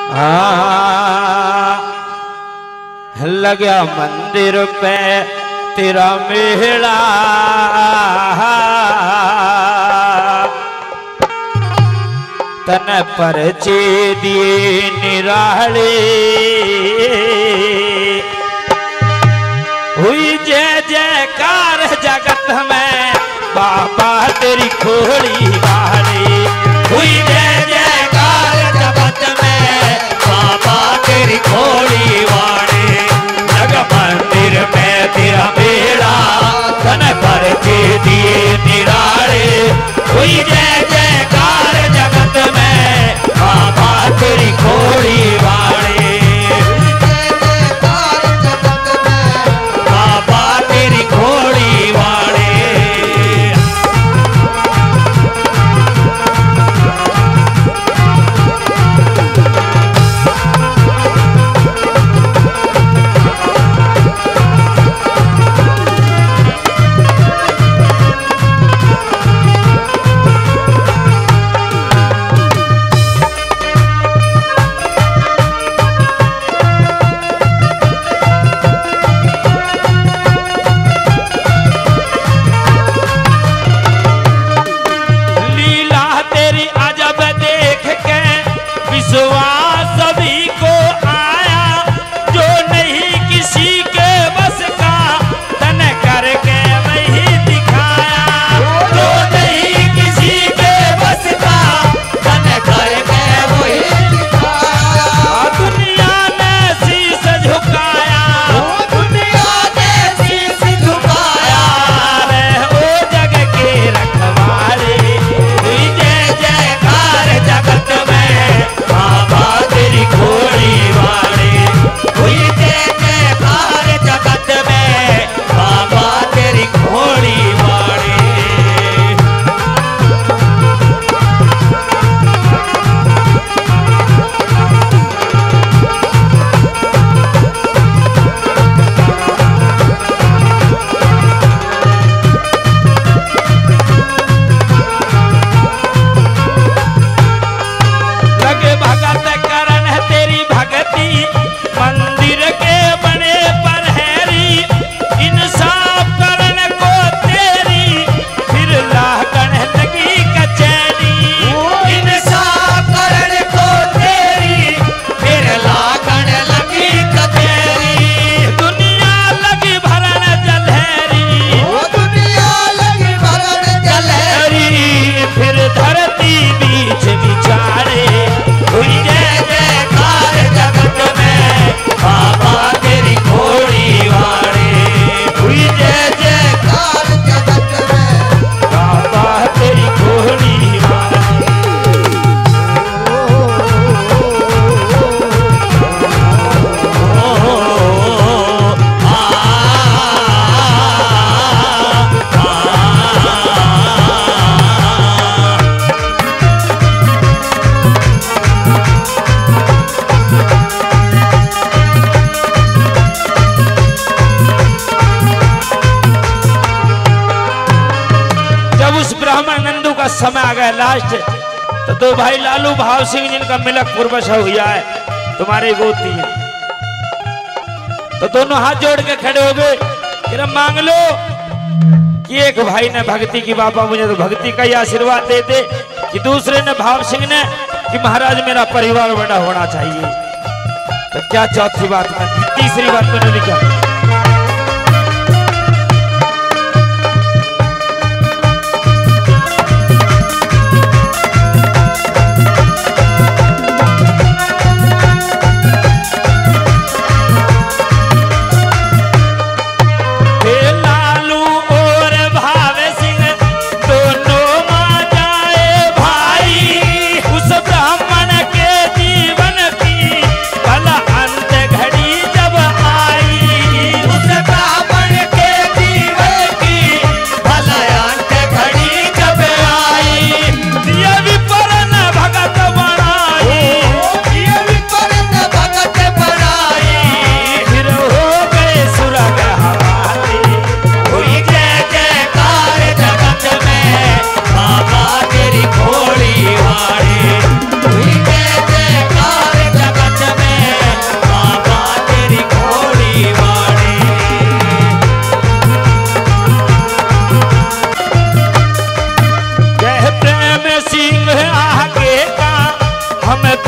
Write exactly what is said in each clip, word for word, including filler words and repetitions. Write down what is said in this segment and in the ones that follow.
लगा मंदिर पे तेरा मेला, तन परचे दिए निराले, हुई जय जयकार जगत में बाबा तेरी खोड़ी वाली, हुई जय जयकार जगत में बाबा तेरी खोड़ी वाली। लगा मंदिर में तेरा मेला, तन परचे दिए निराले, हुई जय जयकार जगत में बाबा तेरी खोड़ी वाली, बाबा तेरी खोड़ी वाली। समय आ गया लास्ट, तो दो भाई लालू भाव सिंह जिनका मिलक पूर्वश हुआ है तुम्हारे गोती है, तो दोनों हाथ जोड़ के खड़े हो गए कि मांग लो कि एक भाई ने भक्ति की बाबा मुझे तो भक्ति का ही आशीर्वाद दे दे, कि दूसरे ने भाव सिंह ने कि महाराज मेरा परिवार बड़ा होना चाहिए। तो क्या चौथी बात में तीसरी बात मैंने लिखा, घड़ी जब आई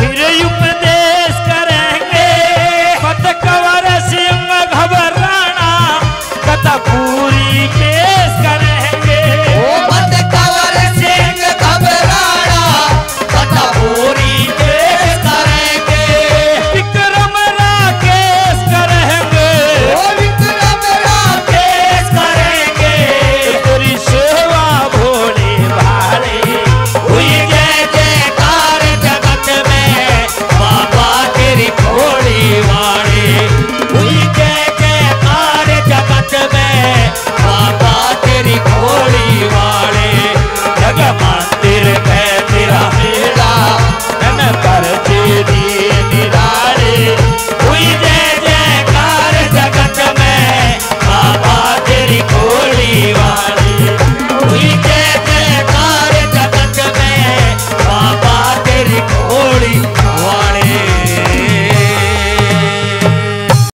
फिर उपदेश करेंगे मत कवर सिंह घबराना कथा